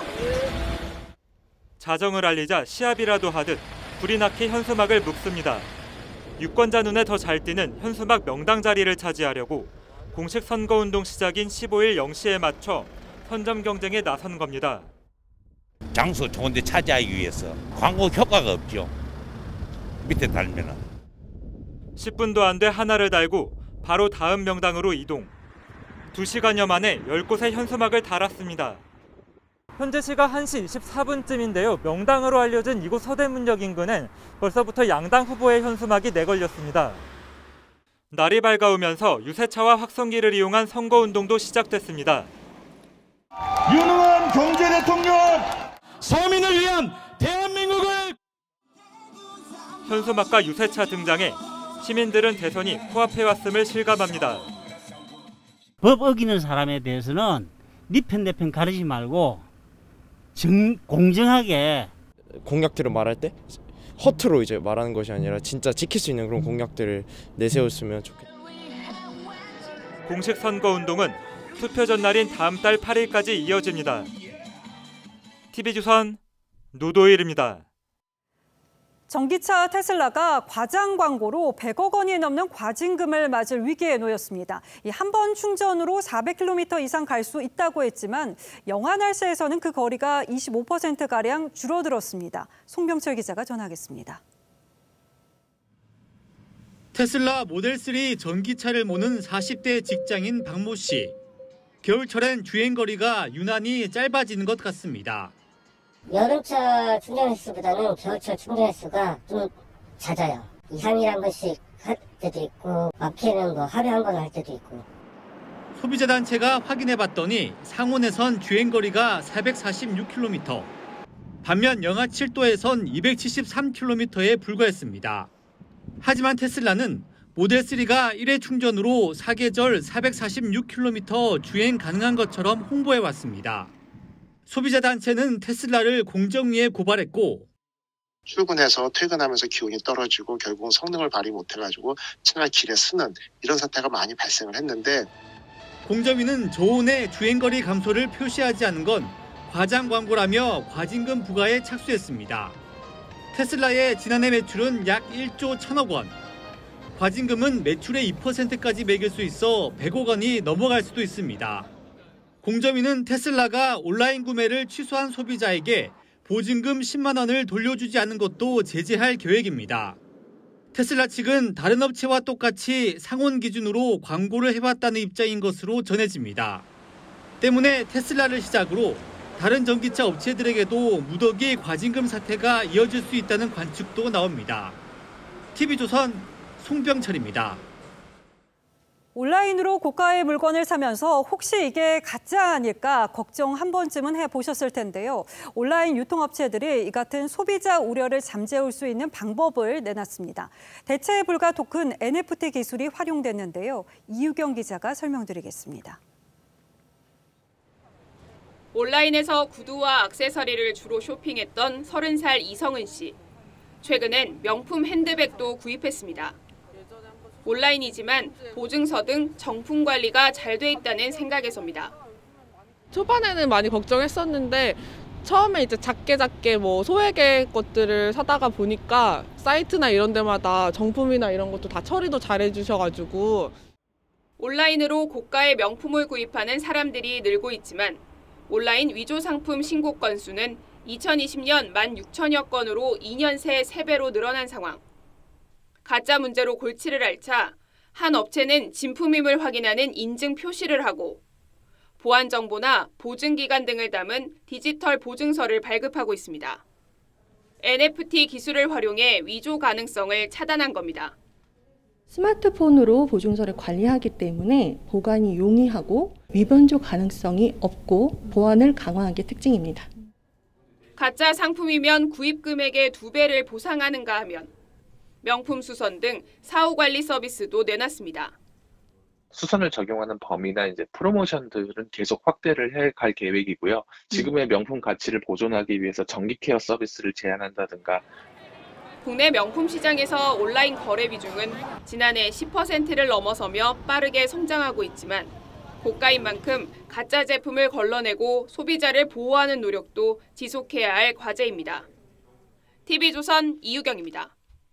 자정을 알리자 시합이라도 하듯 불이 나게 현수막을 묶습니다. 유권자 눈에 더 잘 띄는 현수막 명당 자리를 차지하려고 공식 선거운동 시작인 15일 0시에 맞춰 선점 경쟁에 나선 겁니다. 장소 좋은 데 차지하기 위해서 광고 효과가 없죠. 밑에 달면은. 10분도 안 돼 하나를 달고 바로 다음 명당으로 이동. 2시간여 만에 10곳의 현수막을 달았습니다. 현재 시각 1시 24분쯤인데요. 명당으로 알려진 이곳 서대문역 인근엔 벌써부터 양당 후보의 현수막이 내걸렸습니다. 날이 밝아오면서 유세차와 확성기를 이용한 선거운동도 시작됐습니다. 유능한 경제대통령! 서민을 위한 대한민국을! 현수막과 유세차 등장에 시민들은 대선이 코앞에 왔음을 실감합니다. 법 어기는 사람에 대해서는 네 편 내 편 가리지 말고 공정하게 공약들을 말할 때 허투루 이제 말하는 것이 아니라 진짜 지킬 수 있는 그런 공약들을 내세웠으면 좋겠다. 공식 선거운동은 투표 전날인 다음 달 8일까지 이어집니다. TV조선 노도일입니다. 전기차 테슬라가 과장 광고로 100억 원이 넘는 과징금을 맞을 위기에 놓였습니다. 한 번 충전으로 400km 이상 갈 수 있다고 했지만 영하 날씨에서는 그 거리가 25%가량 줄어들었습니다. 송병철 기자가 전하겠습니다. 테슬라 모델3 전기차를 모는 40대 직장인 박모 씨. 겨울철엔 주행거리가 유난히 짧아지는 것 같습니다. 여름철 충전 횟수보다는 겨울철 충전 횟수가 좀 잦아요. 2, 3일에 한 번씩 할 때도 있고 많게는 뭐 하루에 한 번 할 때도 있고. 소비자단체가 확인해봤더니 상온에선 주행거리가 446km, 반면 영하 7도에선 273km에 불과했습니다. 하지만 테슬라는 모델3가 1회 충전으로 사계절 446km 주행 가능한 것처럼 홍보해왔습니다. 소비자단체는 테슬라를 공정위에 고발했고 출근해서 퇴근하면서 기온이 떨어지고 결국은 성능을 발휘 못해가지고 차가 길에 쓰는 이런 사태가 많이 발생을 했는데 공정위는 저온의 주행거리 감소를 표시하지 않은 건 과장 광고라며 과징금 부과에 착수했습니다. 테슬라의 지난해 매출은 약 1조 1천억 원. 과징금은 매출의 2%까지 매길 수 있어 100억 원이 넘어갈 수도 있습니다. 공정위는 테슬라가 온라인 구매를 취소한 소비자에게 보증금 10만 원을 돌려주지 않은 것도 제재할 계획입니다. 테슬라 측은 다른 업체와 똑같이 상온 기준으로 광고를 해왔다는 입장인 것으로 전해집니다. 때문에 테슬라를 시작으로 다른 전기차 업체들에게도 무더기 과징금 사태가 이어질 수 있다는 관측도 나옵니다. TV조선 송병철입니다. 온라인으로 고가의 물건을 사면서 혹시 이게 가짜 아닐까 걱정 한 번쯤은 해보셨을 텐데요. 온라인 유통업체들이 이 같은 소비자 우려를 잠재울 수 있는 방법을 내놨습니다. 대체 불가 토큰 NFT 기술이 활용됐는데요. 이유경 기자가 설명드리겠습니다. 온라인에서 구두와 액세서리를 주로 쇼핑했던 30살 이성은 씨. 최근엔 명품 핸드백도 구입했습니다. 온라인이지만 보증서 등 정품 관리가 잘 돼 있다는 생각에서입니다. 초반에는 많이 걱정했었는데 처음에 이제 작게 뭐 소액의 것들을 사다가 보니까 사이트나 이런 데마다 정품이나 이런 것도 다 처리도 잘 해주셔가지고. 온라인으로 고가의 명품을 구입하는 사람들이 늘고 있지만 온라인 위조 상품 신고 건수는 2020년 16,000여 건으로 2년 새 3배로 늘어난 상황. 가짜 문제로 골치를 앓자 한 업체는 진품임을 확인하는 인증 표시를 하고 보안 정보나 보증기간 등을 담은 디지털 보증서를 발급하고 있습니다. NFT 기술을 활용해 위조 가능성을 차단한 겁니다. 스마트폰으로 보증서를 관리하기 때문에 보관이 용이하고 위변조 가능성이 없고 보안을 강화한 게 특징입니다. 가짜 상품이면 구입 금액의 2배를 보상하는가 하면 명품 수선 등 사후 관리 서비스도 내놨습니다. 수선을 적용하는 범위나 이제 프로모션들은 계속 확대를 해갈 계획이고요. 지금의 명품 가치를 보존하기 위해서 정기 케어 서비스를 제한한다든가. 국내 명품 시장에서 온라인 거래 비중은 지난해 10%를 넘어서며 빠르게 성장하고 있지만 고가인 만큼 가짜 제품을 걸러내고 소비자를 보호하는 노력도 지속해야 할 과제입니다. TV조선 이유경입니다.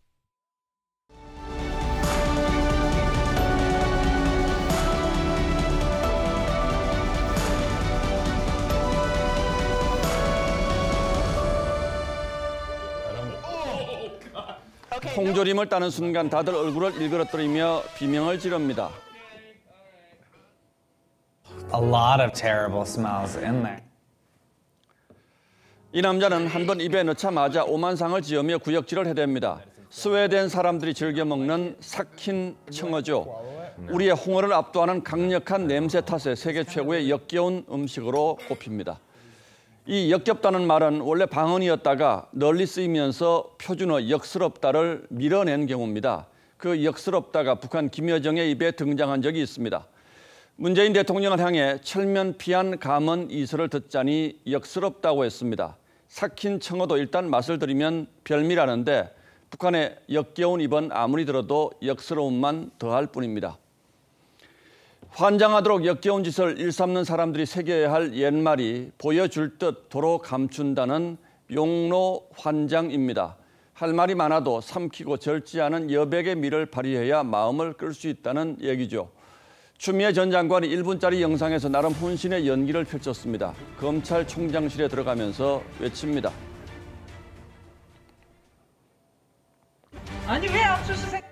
통조림을 따는 순간 다들 얼굴을 일그러뜨리며 비명을 지릅니다. A lot of terrible smells in there. 이 남자는 한 번 입에 넣자마자 오만상을 지으며 구역질을 해댑니다. 스웨덴 사람들이 즐겨 먹는 삭힌 청어죠. 우리의 홍어를 압도하는 강력한 냄새 탓에 세계 최고의 역겨운 음식으로 꼽힙니다. 이 역겹다는 말은 원래 방언이었다가 널리 쓰이면서 표준어 역스럽다를 밀어낸 경우입니다. 그 역스럽다가 북한 김여정의 입에 등장한 적이 있습니다. 문재인 대통령을 향해 철면피한 감언 이설을 듣자니 역스럽다고 했습니다. 삭힌 청어도 일단 맛을 들이면 별미라는데 북한의 역겨운 입은 아무리 들어도 역스러움만 더할 뿐입니다. 환장하도록 역겨운 짓을 일삼는 사람들이 새겨야 할 옛말이 보여줄 듯 도로 감춘다는 용로 환장입니다. 할 말이 많아도 삼키고 절지 않은 여백의 미를 발휘해야 마음을 끌 수 있다는 얘기죠. 추미애 전 장관이 1분짜리 영상에서 나름 혼신의 연기를 펼쳤습니다. 검찰총장실에 들어가면서 외칩니다. 아니 왜 압수수색?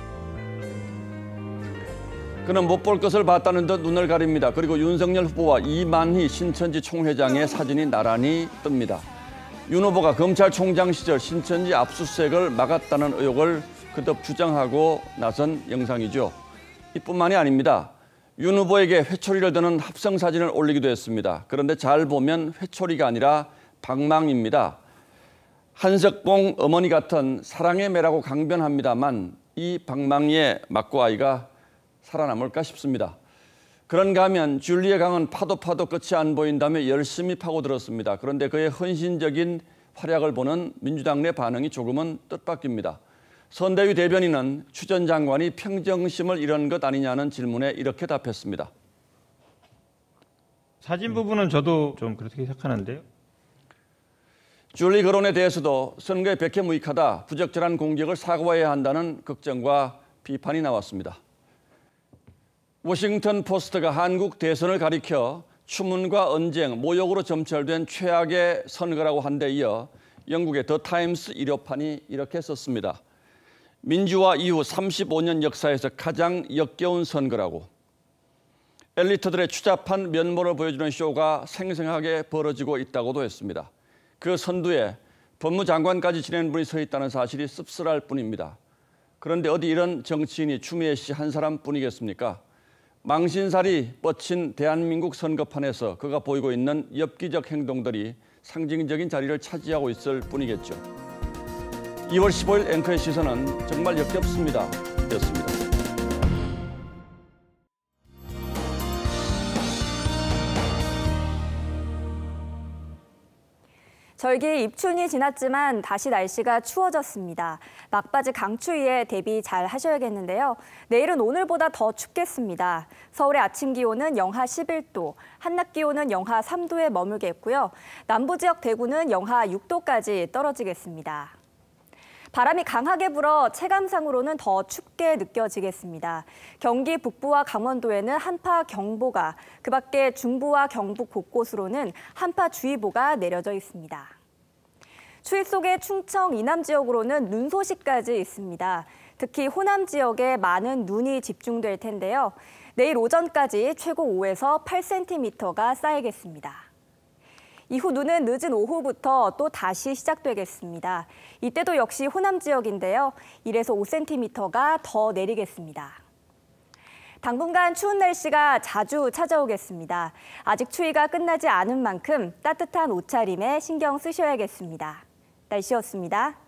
그는 못 볼 것을 봤다는 듯 눈을 가립니다. 그리고 윤석열 후보와 이만희 신천지 총회장의 사진이 나란히 뜹니다. 윤 후보가 검찰총장 시절 신천지 압수수색을 막았다는 의혹을 그득 주장하고 나선 영상이죠. 이뿐만이 아닙니다. 윤 후보에게 회초리를 드는 합성 사진을 올리기도 했습니다. 그런데 잘 보면 회초리가 아니라 방망입니다. 한석봉 어머니 같은 사랑의 매라고 강변합니다만 이 방망이에 맞고 아이가 살아남을까 싶습니다. 그런가 하면 줄리의 강은 파도 끝이 안 보인다며 열심히 파고들었습니다. 그런데 그의 헌신적인 활약을 보는 민주당 내 반응이 조금은 뜻밖입니다. 선대위 대변인은 추 전 장관이 평정심을 잃은 것 아니냐는 질문에 이렇게 답했습니다. 사진 부분은 저도 좀 그렇게 생각하는데요. 줄리 거론에 대해서도 선거에 백해무익하다, 부적절한 공격을 사과해야 한다는 걱정과 비판이 나왔습니다. 워싱턴 포스트가 한국 대선을 가리켜 추문과 언쟁, 모욕으로 점철된 최악의 선거라고 한 데 이어 영국의 더 타임스 일요판이 이렇게 썼습니다. 민주화 이후 35년 역사에서 가장 역겨운 선거라고. 엘리트들의 추잡한 면모를 보여주는 쇼가 생생하게 벌어지고 있다고도 했습니다. 그 선두에 법무장관까지 지낸 분이 서 있다는 사실이 씁쓸할 뿐입니다. 그런데 어디 이런 정치인이 추미애 씨 한 사람뿐이겠습니까? 망신살이 뻗친 대한민국 선거판에서 그가 보이고 있는 엽기적 행동들이 상징적인 자리를 차지하고 있을 뿐이겠죠. 2월 15일 앵커의 시선은 정말 역겹습니다. 였습니다. 절기 입춘이 지났지만 다시 날씨가 추워졌습니다. 막바지 강추위에 대비 잘 하셔야겠는데요. 내일은 오늘보다 더 춥겠습니다. 서울의 아침 기온은 영하 11도, 한낮 기온은 영하 3도에 머물겠고요. 남부 지역 대구는 영하 6도까지 떨어지겠습니다. 바람이 강하게 불어 체감상으로는 더 춥게 느껴지겠습니다. 경기 북부와 강원도에는 한파경보가, 그 밖에 중부와 경북 곳곳으로는 한파주의보가 내려져 있습니다. 추위 속에 충청 이남 지역으로는 눈 소식까지 있습니다. 특히 호남 지역에 많은 눈이 집중될 텐데요. 내일 오전까지 최고 5에서 8cm가 쌓이겠습니다. 이후 눈은 늦은 오후부터 또 다시 시작되겠습니다. 이때도 역시 호남 지역인데요. 1에서 5cm가 더 내리겠습니다. 당분간 추운 날씨가 자주 찾아오겠습니다. 아직 추위가 끝나지 않은 만큼 따뜻한 옷차림에 신경 쓰셔야겠습니다. 날씨였습니다.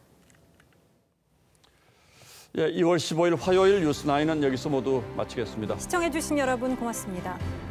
2월 15일 화요일 뉴스9은 여기서 모두 마치겠습니다. 시청해주신 여러분 고맙습니다.